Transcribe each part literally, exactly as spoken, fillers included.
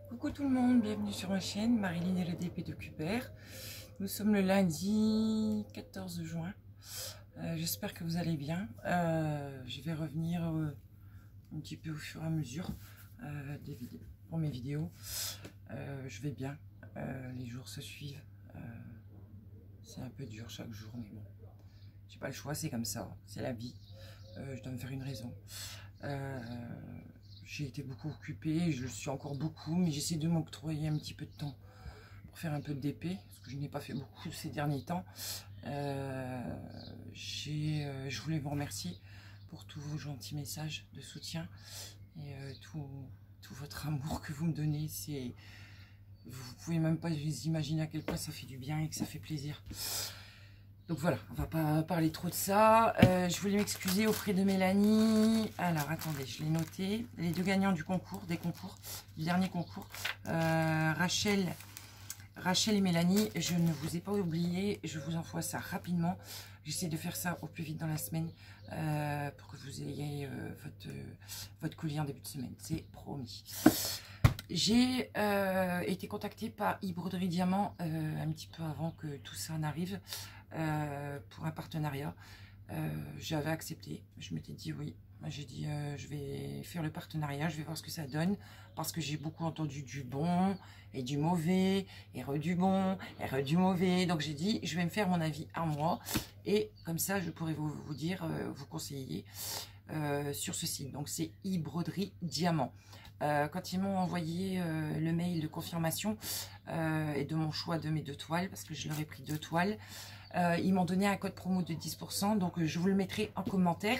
Coucou tout le monde, bienvenue sur ma chaîne, Marilyn et le D P d'Occupère. Nous sommes le lundi quatorze juin. Euh, J'espère que vous allez bien. Euh, je vais revenir euh, un petit peu au fur et à mesure euh, des vidéos, pour mes vidéos. Euh, je vais bien, euh, les jours se suivent. Euh, c'est un peu dur chaque jour, mais bon, j'ai pas le choix, c'est comme ça, c'est la vie. Euh, je dois me faire une raison. Euh, j'ai été beaucoup occupée, je le suis encore beaucoup, mais j'essaie de m'octroyer un petit peu de temps pour faire un peu de D P, parce que je n'ai pas fait beaucoup ces derniers temps. Euh, j'ai, euh, je voulais vous remercier pour tous vos gentils messages de soutien et euh, tout, tout votre amour que vous me donnez. C'est, vous pouvez même pas vous imaginer à quel point ça fait du bien et que ça fait plaisir. Donc voilà, on va pas parler trop de ça. Euh, je voulais m'excuser auprès de Mélanie. Alors attendez, je l'ai noté. Les deux gagnants du concours, des concours, du dernier concours. Euh, Rachel, Rachel et Mélanie, je ne vous ai pas oublié. Je vous envoie ça rapidement. J'essaie de faire ça au plus vite dans la semaine euh, pour que vous ayez euh, votre, euh, votre colis en début de semaine. C'est promis. J'ai euh, été contactée par e-Broderie Diamant euh, un petit peu avant que tout ça n'arrive. Euh, pour un partenariat. Euh, j'avais accepté, je m'étais dit oui, j'ai dit euh, je vais faire le partenariat, je vais voir ce que ça donne, parce que j'ai beaucoup entendu du bon et du mauvais, et re du bon, et re du mauvais, donc j'ai dit je vais me faire mon avis à moi, et comme ça je pourrais vous, vous dire, euh, vous conseiller euh, sur ce site. Donc c'est e-Broderie Diamant. Euh, quand ils m'ont envoyé euh, le mail de confirmation euh, et de mon choix de mes deux toiles, parce que je leur ai pris deux toiles, Euh, ils m'ont donné un code promo de dix pour cent, donc euh, je vous le mettrai en commentaire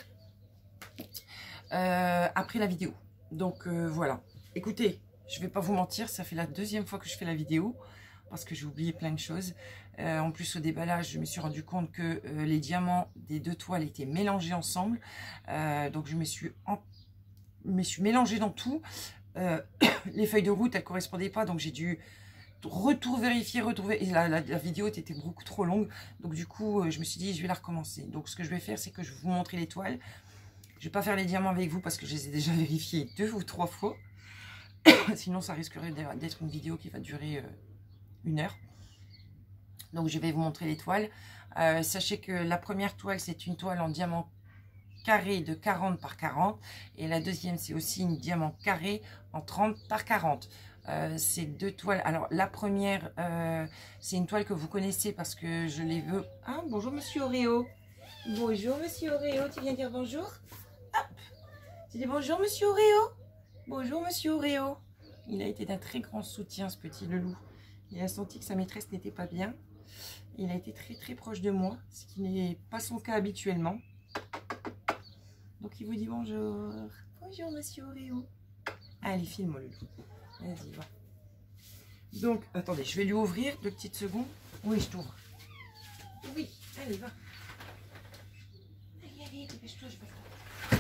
euh, après la vidéo. Donc euh, voilà, écoutez, je vais pas vous mentir, ça fait la deuxième fois que je fais la vidéo, parce que j'ai oublié plein de choses. Euh, en plus au déballage, je me suis rendu compte que euh, les diamants des deux toiles étaient mélangés ensemble, euh, donc je me suis, en... me suis mélangée dans tout. Euh, les feuilles de route, elles correspondaient pas, donc j'ai dû retour vérifier, retrouver, et la, la, la vidéo était beaucoup trop longue, donc du coup euh, je me suis dit je vais la recommencer. Donc ce que je vais faire, c'est que je vais vous montrer les toiles. Je vais pas faire les diamants avec vous parce que je les ai déjà vérifiés deux ou trois fois sinon ça risquerait d'être une vidéo qui va durer euh, une heure. Donc je vais vous montrer les toiles. Euh, sachez que la première toile, c'est une toile en diamant carré de quarante par quarante, et la deuxième c'est aussi une diamant carré en trente par quarante. Euh, ces deux toiles, alors la première euh, c'est une toile que vous connaissez parce que je les veux. Ah, bonjour monsieur Oreo. Bonjour monsieur Oreo, tu viens dire bonjour? Hop, tu dis bonjour monsieur Oreo. Bonjour monsieur Oreo. Il a été d'un très grand soutien, ce petit loulou. Il a senti que sa maîtresse n'était pas bien. Il a été très très proche de moi, ce qui n'est pas son cas habituellement. Donc il vous dit bonjour. Bonjour monsieur Oreo. Allez, filme-moi le loup. Vas-y, va. Donc, attendez, je vais lui ouvrir deux petites secondes. Oui, je t'ouvre. Oui, allez, va. Allez, allez, dépêche-toi, je vais faire.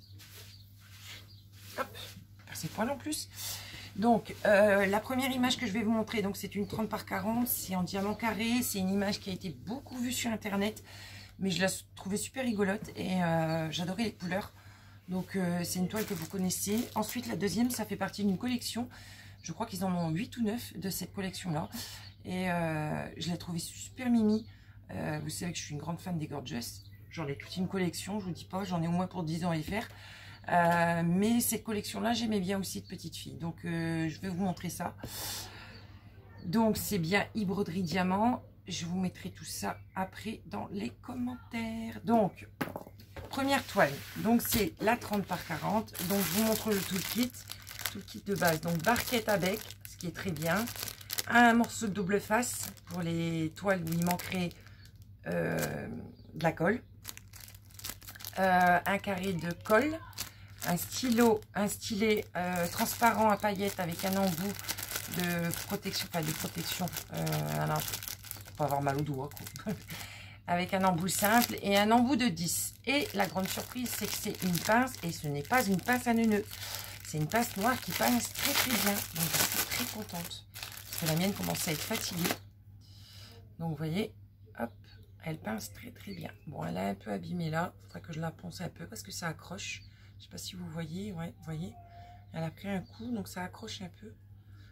Hop, c'est pas non plus. Donc, euh, la première image que je vais vous montrer, donc c'est une trente par quarante, c'est en diamant carré. C'est une image qui a été beaucoup vue sur internet, mais je la trouvais super rigolote et euh, j'adorais les couleurs. Donc euh, c'est une toile que vous connaissez. Ensuite la deuxième, ça fait partie d'une collection. Je crois qu'ils en ont huit ou neuf de cette collection là. Et euh, je l'ai trouvée super mimi. Euh, vous savez que je suis une grande fan des Gorgeous. J'en ai toute une collection, je vous dis pas, j'en ai au moins pour dix ans à y faire. Euh, mais cette collection là, j'aimais bien aussi de petite fille. Donc euh, je vais vous montrer ça. Donc c'est bien e-Broderie Diamant. Je vous mettrai tout ça après dans les commentaires. Donc première toile, donc c'est la trente par quarante. Donc je vous montre le tout le kit, tout le kit de base. Donc barquette à bec, ce qui est très bien. Un morceau de double face pour les toiles où il manquerait euh, de la colle. Euh, un carré de colle, un stylo, un stylet euh, transparent à paillettes avec un embout de protection, pas de protection, euh, alors, pour pas avoir mal au doigt, quoi. Avec un embout simple et un embout de dix. Et la grande surprise, c'est que c'est une pince, et ce n'est pas une pince à neuneux. C'est une pince noire qui pince très très bien. Donc je suis très contente. Parce que la mienne commence à être fatiguée. Donc vous voyez, hop, elle pince très très bien. Bon, elle est un peu abîmée là. Il faudrait que je la ponce un peu parce que ça accroche. Je ne sais pas si vous voyez. Ouais, vous voyez, elle a pris un coup, donc ça accroche un peu.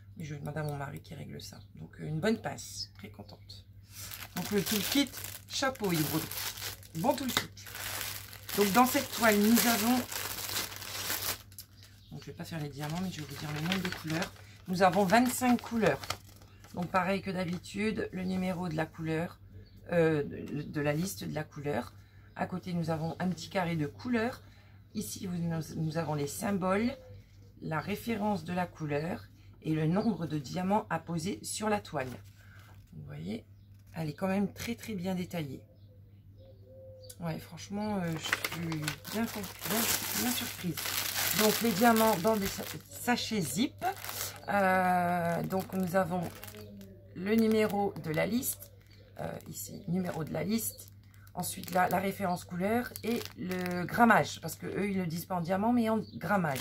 Et je vais demander à mon mari qui règle ça. Donc une bonne passe, très contente. Donc le toolkit, chapeau hydro. Bon toolkit. Donc dans cette toile, nous avons... Donc je ne vais pas faire les diamants, mais je vais vous dire le nombre de couleurs. Nous avons vingt-cinq couleurs. Donc pareil que d'habitude, le numéro de la couleur, euh, de, de la liste de la couleur. À côté, nous avons un petit carré de couleurs. Ici, nous, nous avons les symboles, la référence de la couleur et le nombre de diamants à poser sur la toile. Vous voyez, elle est quand même très très bien détaillée. Ouais, franchement, euh, je suis bien, bien, bien surprise. Donc les diamants dans des sachets zip. Euh, donc nous avons le numéro de la liste. Euh, ici, numéro de la liste. Ensuite, là, la référence couleur et le grammage. Parce que eux, ils ne le disent pas en diamant, mais en grammage.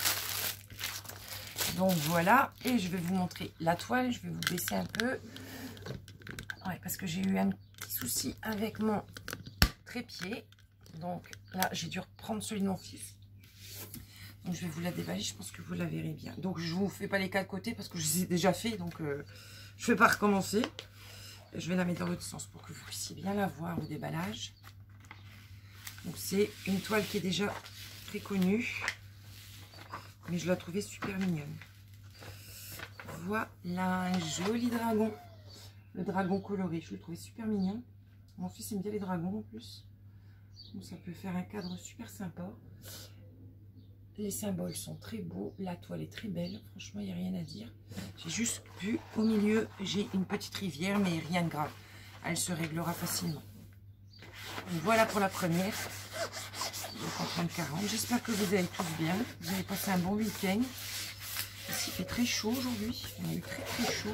Donc voilà. Et je vais vous montrer la toile. Je vais vous baisser un peu. Ouais, parce que j'ai eu un petit souci avec mon trépied. Donc là, j'ai dû reprendre celui de mon fils. Donc je vais vous la déballer. Je pense que vous la verrez bien. Donc je ne vous fais pas les quatre côtés parce que je les ai déjà fait. Donc euh, je ne vais pas recommencer. Je vais la mettre dans l'autre sens pour que vous puissiez bien la voir au déballage. Donc c'est une toile qui est déjà très connue. Mais je la trouvais super mignonne. Voilà un joli dragon. Le dragon coloré. Je le trouvais super mignon. Mon fils aime bien les dragons en plus. Donc ça peut faire un cadre super sympa. Les symboles sont très beaux. La toile est très belle. Franchement, il n'y a rien à dire. J'ai juste vu au milieu, j'ai une petite rivière, mais rien de grave. Elle se réglera facilement. Donc, voilà pour la première. Donc en trente quarante. J'espère que vous allez tous bien. Vous avez passé un bon week-end. Ici, il fait très chaud aujourd'hui. On a eu très très chaud.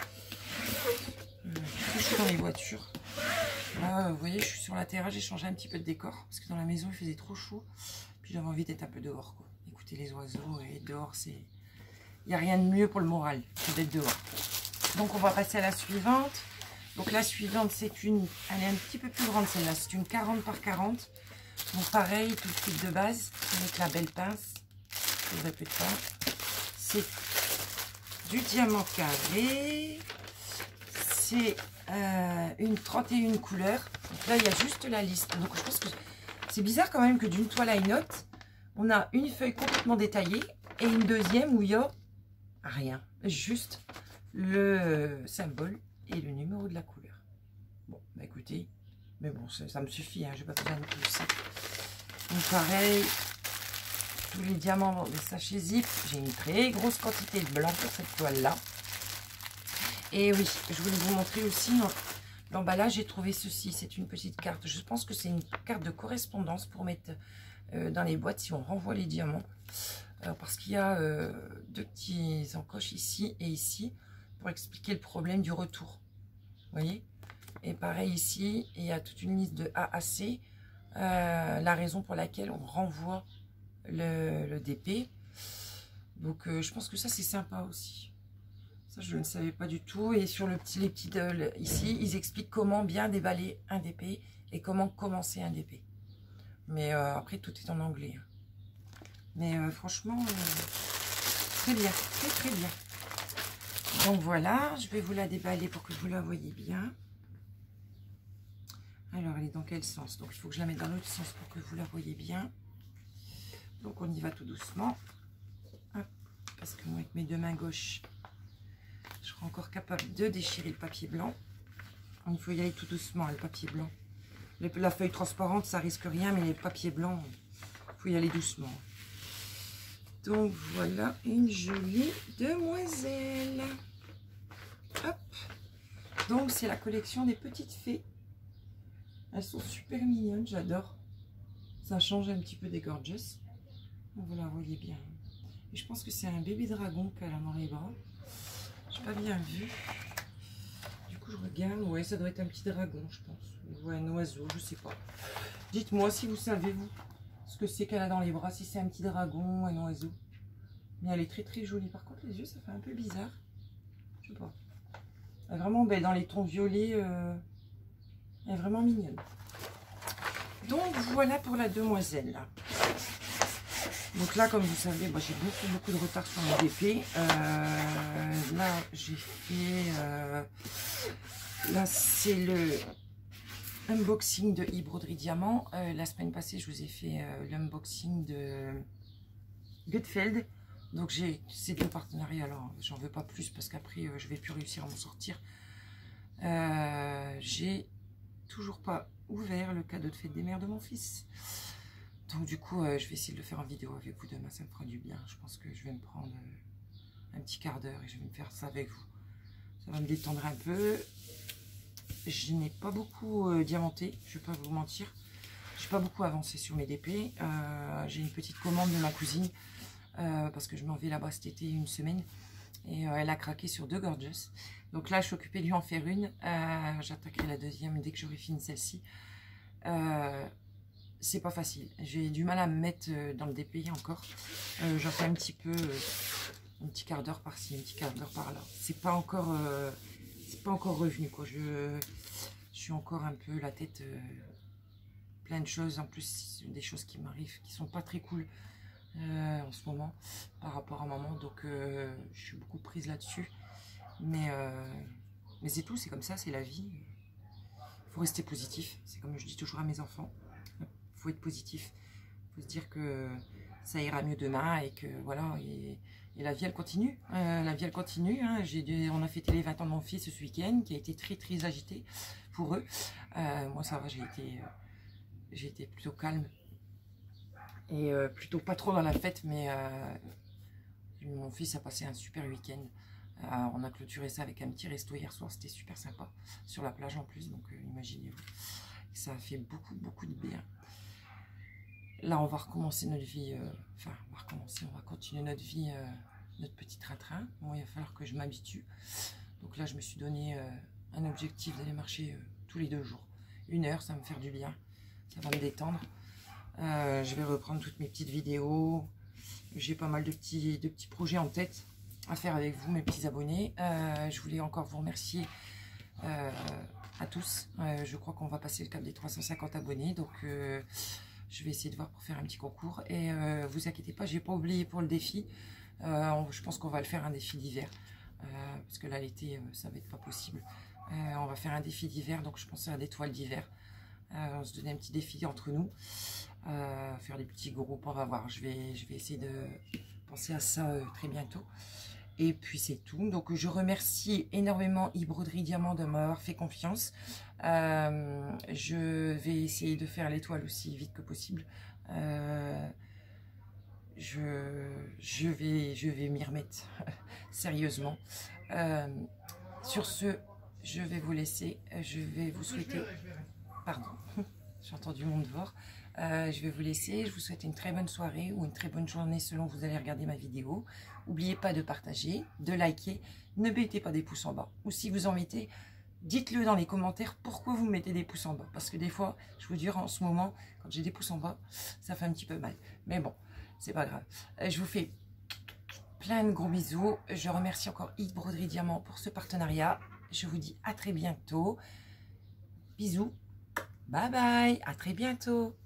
Euh, très chaud dans les voitures. Là, vous voyez, je suis sur la terrasse. J'ai changé un petit peu de décor. Parce que dans la maison, il faisait trop chaud. Puis j'avais envie d'être un peu dehors, quoi. Écouter les oiseaux et dehors, c'est... Il n'y a rien de mieux pour le moral que d'être dehors. Donc on va passer à la suivante. Donc la suivante, c'est une... Elle est un petit peu plus grande celle-là. C'est une quarante par quarante. Donc pareil, tout le kit de base. Avec la belle pince. Je ne répète pas. C'est du diamant carré. C'est euh, une trente et une couleurs. Donc là, il y a juste la liste. Donc je pense que... C'est bizarre quand même que d'une toile à une autre, on a une feuille complètement détaillée et une deuxième où il y a rien. Juste le symbole et le numéro de la couleur. Bon, bah écoutez, mais bon, ça, ça me suffit, hein, je n'ai pas besoin de plus. Donc pareil, tous les diamants dans des sachets zip. J'ai une très grosse quantité de blanc pour cette toile-là. Et oui, je voulais vous montrer aussi... L'emballage, j'ai trouvé ceci, c'est une petite carte. Je pense que c'est une carte de correspondance pour mettre euh, dans les boîtes si on renvoie les diamants. Euh, parce qu'il y a euh, deux petits encoches ici et ici pour expliquer le problème du retour. Vous voyez? Et pareil ici, il y a toute une liste de A à C. Euh, la raison pour laquelle on renvoie le, le D P. Donc euh, je pense que ça c'est sympa aussi. Ça, je ne savais pas du tout. Et sur le petit, les petits de, le, ici, ils expliquent comment bien déballer un D P et comment commencer un D P. Mais euh, après, tout est en anglais. Mais euh, franchement, euh, très bien, très très bien. Donc voilà, je vais vous la déballer pour que vous la voyez bien. Alors, elle est dans quel sens? Donc, il faut que je la mette dans l'autre sens pour que vous la voyez bien. Donc, on y va tout doucement. Hop, parce que moi, avec mes deux mains gauches... Je serai encore capable de déchirer le papier blanc. Il faut y aller tout doucement, le papier blanc. La feuille transparente, ça risque rien, mais les papiers blancs, il faut y aller doucement. Donc voilà une jolie demoiselle. Hop. Donc c'est la collection des petites fées. Elles sont super mignonnes, j'adore. Ça change un petit peu des gorgeous. Vous la voyez bien. Et je pense que c'est un bébé dragon qu'elle a dans les bras. J'ai pas bien vu. Du coup, je regarde. Ouais, ça doit être un petit dragon, je pense. Ou un oiseau, je sais pas. Dites-moi si vous savez, vous, ce que c'est qu'elle a dans les bras. Si c'est un petit dragon, un oiseau. Mais elle est très très jolie. Par contre, les yeux, ça fait un peu bizarre. Je sais pas. Elle est vraiment belle. Dans les tons violets, euh, elle est vraiment mignonne. Donc, voilà pour la demoiselle, là. Donc là, comme vous savez, bah, j'ai beaucoup, beaucoup de retard sur mon D P. Euh, j'ai fait... Euh, là, c'est le unboxing de e-broderie diamant. Euh, la semaine passée, je vous ai fait euh, l'unboxing de Gutfeld. Donc, j'ai ces deux partenariats. Alors, j'en veux pas plus parce qu'après, euh, je vais plus réussir à m'en sortir. Euh, j'ai toujours pas ouvert le cadeau de fête des mères de mon fils. Donc du coup, euh, je vais essayer de le faire en vidéo avec vous demain, ça me fera du bien. Je pense que je vais me prendre euh, un petit quart d'heure et je vais me faire ça avec vous. Ça va me détendre un peu. Je n'ai pas beaucoup euh, diamanté, je ne vais pas vous mentir. Je n'ai pas beaucoup avancé sur mes D P. Euh, J'ai une petite commande de ma cousine euh, parce que je m'en vais là-bas cet été une semaine. Et euh, elle a craqué sur deux gorgeous. Donc là, je suis occupée de lui en faire une. Euh, J'attaquerai la deuxième dès que j'aurai fini celle-ci. Euh, c'est pas facile. J'ai du mal à me mettre dans le D P I encore. Euh, J'en fais un petit peu, euh, un petit quart d'heure par-ci, un petit quart d'heure par-là. C'est pas encore, euh, c'est pas encore revenu quoi. Je, je suis encore un peu la tête euh, plein de choses. En plus, des choses qui m'arrivent qui sont pas très cool euh, en ce moment par rapport à maman. Donc, euh, je suis beaucoup prise là-dessus. Mais, euh, mais c'est tout. C'est comme ça. C'est la vie. Il faut rester positif. C'est comme je dis toujours à mes enfants. Faut être positif, faut se dire que ça ira mieux demain et que voilà, et, et la vie elle continue, euh, la vie elle continue, hein. J'ai on a fêté les vingt ans de mon fils ce week-end qui a été très très agité pour eux. Euh, moi ça va, j'ai été, euh, j'ai été plutôt calme et euh, plutôt pas trop dans la fête, mais euh, mon fils a passé un super week-end. Euh, on a clôturé ça avec un petit resto hier soir, c'était super sympa, sur la plage en plus, donc euh, imaginez-vous, ça a fait beaucoup beaucoup de bien. Là, on va recommencer notre vie, euh, enfin, on va recommencer, on va continuer notre vie, euh, notre petit train-train. Bon, il va falloir que je m'habitue. Donc là, je me suis donné euh, un objectif d'aller marcher euh, tous les deux jours. Une heure, ça va me faire du bien, ça va me détendre. Euh, je vais reprendre toutes mes petites vidéos. J'ai pas mal de petits, de petits projets en tête à faire avec vous, mes petits abonnés. Euh, je voulais encore vous remercier euh, à tous. Euh, je crois qu'on va passer le cap des trois cent cinquante abonnés, donc... Euh, je vais essayer de voir pour faire un petit concours. Et euh, vous inquiétez pas, j'ai pas oublié pour le défi. Euh, je pense qu'on va le faire un défi d'hiver. Euh, parce que là, l'été, euh, ça va être pas possible. Euh, on va faire un défi d'hiver. Donc, je pense à des toiles d'hiver. Euh, on se donne un petit défi entre nous. Euh, faire des petits groupes, on va voir. Je vais, je vais essayer de penser à ça euh, très bientôt. Et puis c'est tout. Donc je remercie énormément e-broderie diamant de m'avoir fait confiance. Euh, je vais essayer de faire l'étoile aussi vite que possible. Euh, je, je vais, je vais m'y remettre sérieusement. Euh, sur ce, je vais vous laisser. Je vais vous souhaiter... Pardon, j'ai entendu mon devoir. Euh, je vais vous laisser. Je vous souhaite une très bonne soirée ou une très bonne journée selon que vous allez regarder ma vidéo. N'oubliez pas de partager, de liker. Ne mettez pas des pouces en bas. Ou si vous en mettez, dites-le dans les commentaires pourquoi vous mettez des pouces en bas. Parce que des fois, je vous dis en ce moment, quand j'ai des pouces en bas, ça fait un petit peu mal. Mais bon, c'est pas grave. Euh, je vous fais plein de gros bisous. Je remercie encore e-broderie diamant pour ce partenariat. Je vous dis à très bientôt. Bisous. Bye bye. À très bientôt.